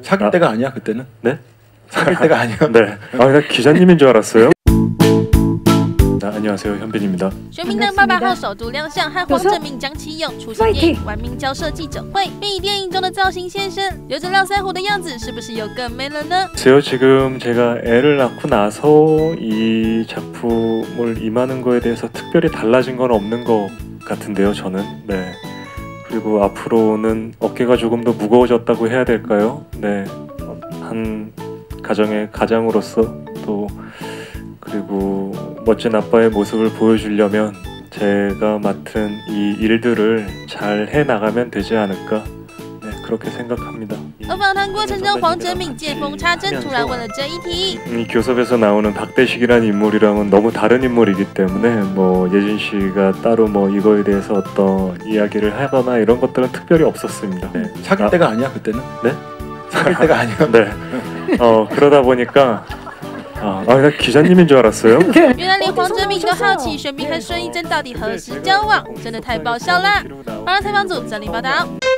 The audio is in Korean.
사귈 때가 아니야 그때는? 네? 사귈 때가 아니야? 네. 나 기자님인 줄 알았어요. 안녕하세요, 현빈입니다. 玄彬呢8号首度亮相，和黄正明、张启勇出席电影《玩命交涉》记者会，并以电影中的造型现身，留着络腮胡的样子，是不是又更美了呢？ 지금 제가 애를 낳고 나서 이 작품을 임하는 거에 대해서 특별히 달라진 건 없는 것 같은데요, 저는. 네. 그리고 앞으로는 어깨가 조금 더 무거워졌다고 해야 될까요? 네. 한 가정의 가장으로서 또 그리고 멋진 아빠의 모습을 보여주려면 제가 맡은 이 일들을 잘 해나가면 되지 않을까 네, 그렇게 생각합니다. 而访谈过程中，黄哲敏见缝插针，突然问了这一题。 이 교섭에서 나오는 박대식이라는 인물이랑은 너무 다른 인물이기 때문에 뭐 예진 씨가 따로 뭐 이거에 대해서 어떤 이야기를 하거나 이런 것들은 특별히 없었습니다. 네. 사귈 때가 아니야 그때는? 네? 사귈 때가 아니야? 네. 그러다 보니까 나 기자님인 줄 알았어요. 原来连黄哲敏都好奇玄彬和孙艺珍到底何时交往，真的太爆笑啦！华视采访组整理报道。